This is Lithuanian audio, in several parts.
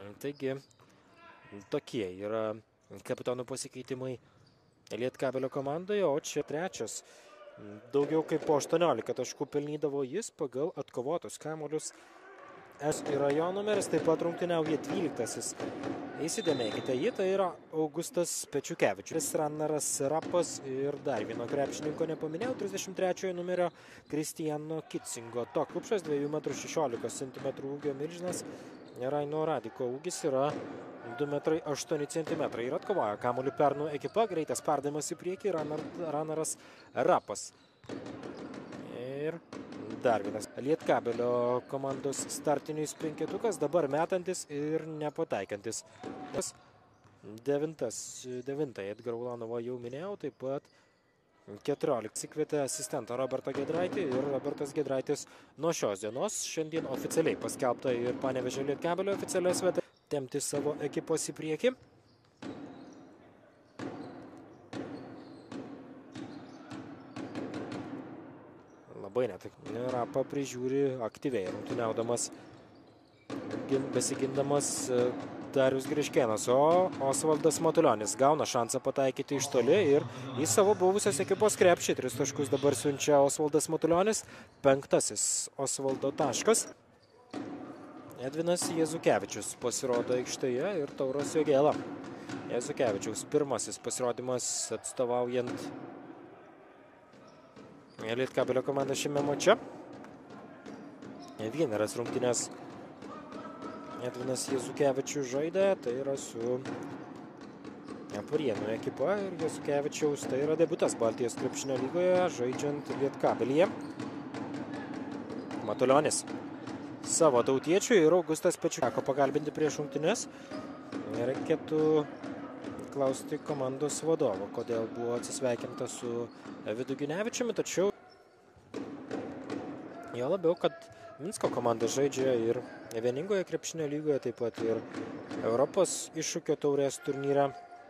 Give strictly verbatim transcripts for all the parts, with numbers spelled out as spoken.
Taigi, tokie yra kapitonų pasikeitimai Lietkabelio komandoje, o čia trečias. Daugiau kaip po aštuoniolika taškų pelnydavo jis pagal atkovotus kamuolius. S yra jo numeris, taip pat rungtyniauja dvyliktasis. Įsidėmėkite jį, tai yra Augustas Pečiukevičius, Ranaras Rapas ir dar vieno krepšininko nepaminėjau, trisdešimt trečiojo numerio Kristijano Kitsingo. To klubšas dviejų metrų šešiolikos centimetrų ūgio milžinas. Raino Radiko ūgis yra du metrai aštuoni centimetrai ir atkovoja kamuolį Pernų ekipa. Greitas perdavimas į priekį, Ranaras Rapas. Ir dar vienas Lietkabelio komandos startinis penketukas, dabar metantis ir nepataikantis. Devintas, devintąjį Edgarą Ulanovą jau minėjau, taip pat keturioliktas įkvietė asistentą Robertą Giedraitį ir Robertas Giedraitis nuo šios dienos šiandien oficialiai paskelbta ir Panevėžio Lietkabelio oficialias vietas tempti savo ekipos į priekį. Labai netik. Rapą prižiūri aktyviai, rungtyniaudamas, besigindamas Darius Griškėnas, o Osvaldas Matulionis gauna šansą pataikyti iš toli ir į savo buvusios ekipos krepšį. Tris taškus dabar siunčia Osvaldas Matulionis, penktasis Osvaldo taškas. Edvinas Jezukevičius pasirodo aikštėje ir Tauras Jogėla. Jezukevičiaus pirmasis pasirodymas atstovaujant Lietkabelio komandą šiame mače. Vieneras rungtynės Edvinas Jezukevičius žaidė, tai yra su Purienų ekipa ir Jezukevičiaus tai yra debiutas Baltijos krepšinio lygoje žaidžiant Lietkabelyje. Matulionis savo tautiečių ir Augustas Pečiukevičius teko pagalbinti prieš rungtynes. Reikėtų klausti komandos vadovo, kodėl buvo atsisveikinta su Vidu Ginevičiumi, tačiau jo labiau, kad Minsko komanda žaidžia ir vieningoje krepšinio lygoje, taip pat ir Europos iššūkio taurės turnyre.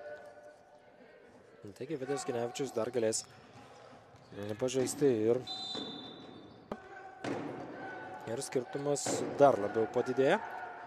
Taigi Vidas Ginevičius dar galės pažaisti ir, ir skirtumas dar labiau padidėja.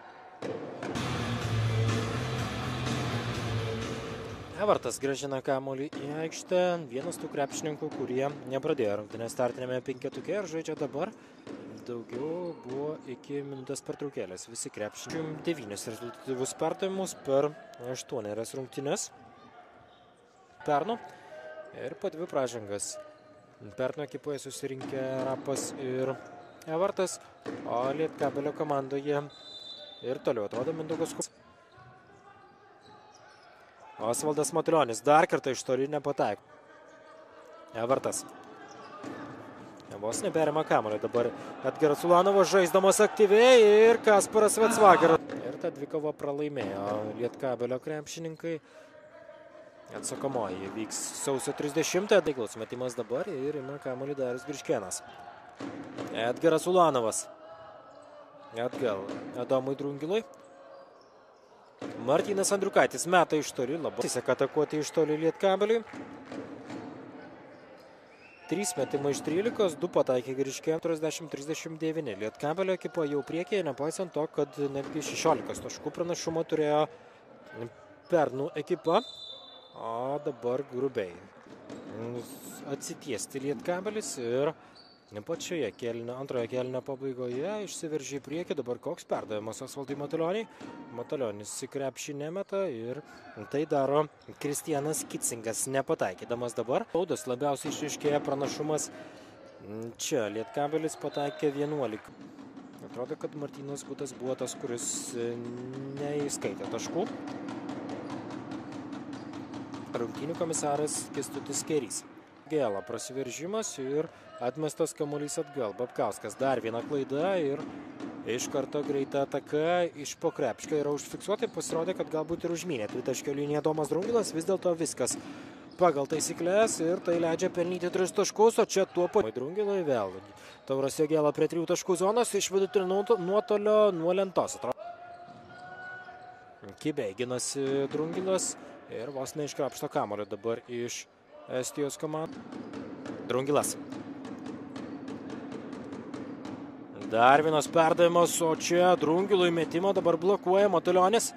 Evartas grąžina kamuolį į aikštę. Vienas tų krepšininkų, kurie nepradėjo rungtynės startinėme penketuke ir žaidžia dabar. Daugiau buvo iki minutės pertraukėlės. Visi krepšininkai devynis rezultatyvus perdavimus per aštuonias rungtynes Pernų ir po dvi pražangas. Pernų ekipoje susirinkė Rapas ir Evartas, o Lietkabelio komandoje ir toliau atrodo Mindaugas Kukas. Osvaldas Matulionis dar kartą iš toli nepataiko. Evartas. Vos neperima kamuolį dabar Edgaras Ulanovas žaisdamas aktyviai ir Kasparas Vecvageras. Ir ta dvikova pralaimėjo Lietkabelio krepšininkai. Atsakomoji vyks sausio trisdešimtąją. Taiklos metimas dabar ir ima kamuolį Darius Griškėnas. Edgaras Ulanovas. Atgal Adomui Drungilui. Martynas Andriukaitis meta iš toli, labai seka atakuoti iš toli Lietkabeliui. trys metimai iš trylikos, du pataikė Griškėnas, keturiasdešimt trisdešimt devyni. Lietkabelio ekipa jau priekyje, nepaisant to, kad netgi šešiolikos taškų pranašumą turėjo Pernų ekipa. O dabar grubiai atsitiesti Lietkabelis ir pačioje kėlinio, antroje kėlinio pabaigoje išsiveržė į priekį. Dabar koks perdavimas Osvaldui Matulioniui. Matulionis į krepšį nemeta ir tai daro Kristijanas Kitsingas, nepataikydamas dabar. Baudas labiausiai išryškėja pranašumas. Čia Lietkabelis pataikė vienuolika. Atrodo, kad Martynas Gutas buvo tas, kuris neįskaitė taškų. Rungtynių komisaras Kęstutis Kerys. Gėla prasiveržimas ir atmestas kamuolys atgal. Babkauskas dar viena klaida ir iš karto greita ataka iš po krepšio yra užfiksuota. Pasirodė, kad galbūt ir užmynė tritaškio liniją Domas Drungilas. Vis dėlto viskas pagal taisyklės ir tai leidžia pelnyti tris taškus, o čia tuo pat Drungilui vėl. Tauras Jogėla prie trijų taškų zonos iš vidutinio nuotolio nuo lentos. Kibiai ginasi Drungilas ir vos neiškrapšto kamuolio dabar iš Estijos komandų. Drungilas. Dar vienas perdavimas, o čia Drungilui metimą dabar blokuoja Matulionis.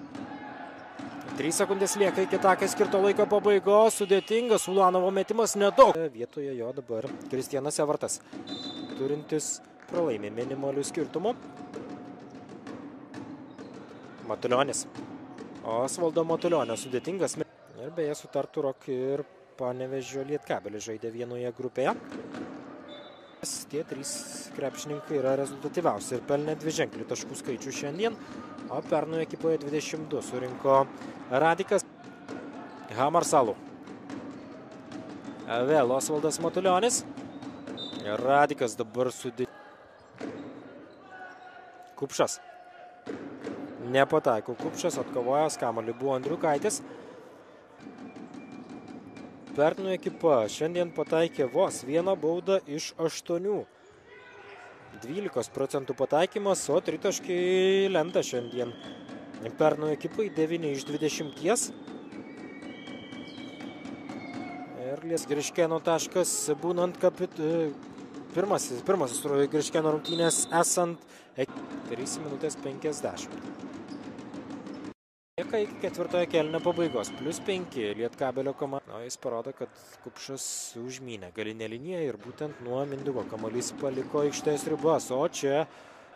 Trys sekundės lieka iki takai skirto laiko pabaigos. Sudėtingas Ulanovo metimas nedaug. Vietoje jo dabar Kristianas Evertas, turintis pralaimį minimalių skirtumų. Matulionis. Osvaldo Matulionio sudėtingas. Ir beje su Tartu Rock ir Panevėžio Lietkabelis žaidė vienoje grupėje. Tie trys krepšininkai yra rezultatyviausi ir pelnė dviženklį taškų skaičių šiandien, o pernai ekipoje dvidešimt du surinko Radikas. Hamarsalų. Vėl Osvaldas Matulionis. Radikas dabar sudė... Kupšas. Nepataiko Kupšas, atkovojęs kamuolį buvo Andriukaitis. Pernai ekipa šiandien pataikė vos vieną baudą iš aštuonių. dvylikos procentų pataikymas, o tritaškiai lenta šiandien. Pernai ekipai devyni iš dvidešimties. Ir Lies Griškėno taškas būnant kapit... Pirmasis, pirmasis Griškėno rungtynės esant trys minutės penkiasdešimt. Lieka iki ketvirtojo kėlinio pabaigos, plius penki Lietkabelio komanda. O jis parodo, kad Kupšas užmynė galinę liniją ir būtent nuo Mindugo kamuolys paliko aikštės ribas. O čia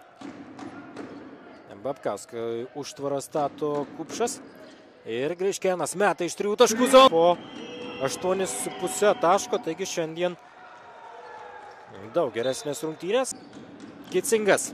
Babkauską užtvarą stato Kupšas. Ir Griškėnas meta iš trijų taškų zoną po aštuonis su puse taško, taigi šiandien daug geresnės rungtynės. Kicingas.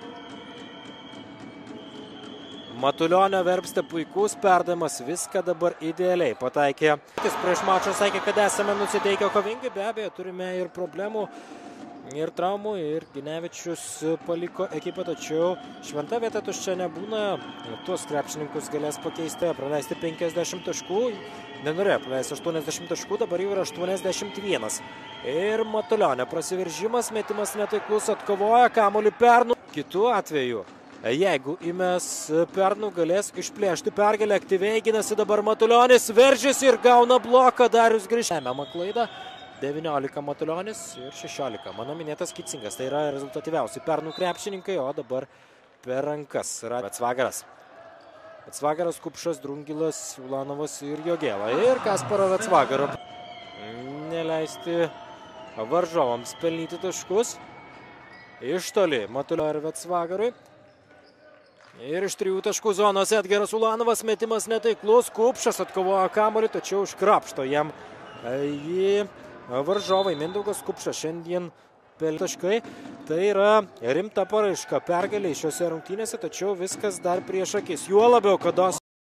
Matulionio Verbstė puikus perdavimas, viską dabar idealiai pataikė. Jis prieš mačą sakė, kad esame nusiteikę kovingai, be abejo turime ir problemų, ir traumų, ir Ginevičius paliko ekipą, tačiau šventa vieta tuščia nebūna. Tuos krepšininkus galės pakeisti, praleisti penkiasdešimt taškų, nenorėjo praleisti aštuoniasdešimt taškų, dabar jau yra aštuoniasdešimt vienas. Ir Matulionio prasiveržimas, metimas netaiklus, atkovoja kamuolį Pernu. Kitu atveju, jeigu Imes Pernu galės išplėšti pergalę, aktyviai ginasi dabar Matulionis, veržiasi ir gauna bloką Darius Griškėnas. Lemiamą klaidą, devyniolika Matulionis ir šešiolika. Mano minėtas Kicingas, tai yra rezultatyviausi Pernu krepšininkai, o dabar per rankas. Vecvagaras. Vecvagaras, Kupšas, Drungilas, Ulanovas ir Jogėla. Ir Kasparo Vecvagaro. Neleisti varžovams pelnyti taškus. Iš toli Matulio ir Vecvagarui. Ir iš trijų taškų zonos Edgaras Ulanovas, metimas netaiklus, Kupšas atkovojo kamuolį, tačiau iškrapšto jam jį varžovai. Mindaugas Kupšas šiandien pelnė taškai. Tai yra rimta paraiška pergalė šiose rungtynėse, tačiau viskas dar prieš akis. Juo labiau, kad